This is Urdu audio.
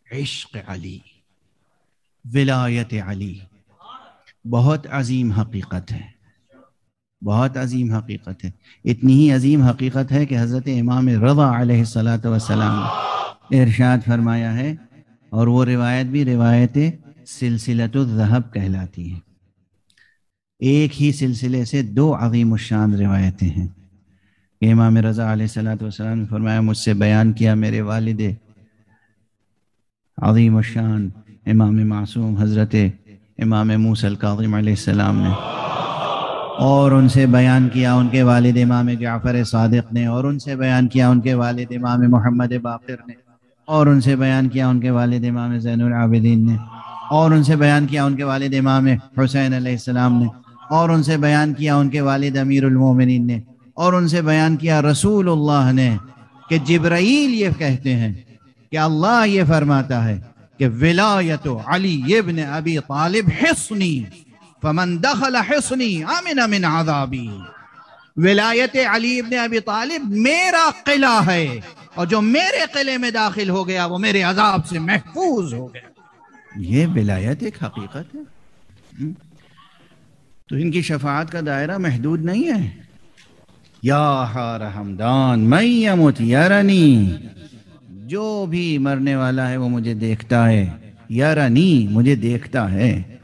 عشق علی، ولایت علی بہت عظیم حقیقت ہے، بہت عظیم حقیقت ہے۔ اتنی ہی عظیم حقیقت ہے کہ حضرت امام رضا علیہ الصلاۃ والسلام نے ارشاد فرمایا ہے، اور وہ روایت بھی روایت سلسلۃ الذہب کہلاتی ہے۔ ایک ہی سلسلے سے دو عظیم الشان روایتیں ہیں کہ امام رضا علیہ الصلاۃ والسلام نے فرمایا، مجھ سے بیان کیا میرے والد عظیم الشان امام معصوم حضرت امام موسیٰ الکاظم علیہ السلام نے، اور ان سے بیان کیا ان کے والد امام جعفر صادق نے، اور ان سے بیان کیا ان کے والد امام محمد باقر نے، اور ان سے بیان کیا ان کے والد امام زین العابدین نے، اور ان سے بیان کیا ان کے والد امام حسین علیہ السلام نے، اور ان سے بیان کیا ان کے والد امیر المومنین نے، اور ان سے بیان کیا رسول اللہ نے، کہ جبرائیل یہ کہتے ہیں کہ اللہ یہ فرماتا ہے کہ ولایت علی ابن ابی طالب حصنی فمن دخل حصنی امن من عذابی، ولایت علی ابن ابی طالب میرا قلعہ ہے، اور جو میرے قلعے میں داخل ہو گیا وہ میرے عذاب سے محفوظ ہو گیا۔ یہ ولایت ایک حقیقت ہے، تو ان کی شفاعت کا دائرہ محدود نہیں ہے۔ یا حار حمدان من یمت یرنی، جو بھی مرنے والا ہے وہ مجھے دیکھتا ہے، یرنی مجھے دیکھتا ہے۔